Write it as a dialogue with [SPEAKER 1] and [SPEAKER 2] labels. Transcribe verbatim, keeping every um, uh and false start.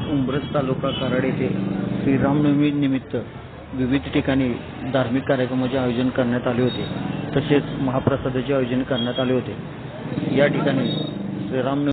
[SPEAKER 1] उंब्रज तालुका कराड येथे श्रीरामनवमी निमित्त विविध ठिकाणी धार्मिक कार्यक्रमाचे आयोजन करण्यात आले होते। तसेच महाप्रसादाचे आयोजन करण्यात आले होते। या ठिकाणी श्रीराम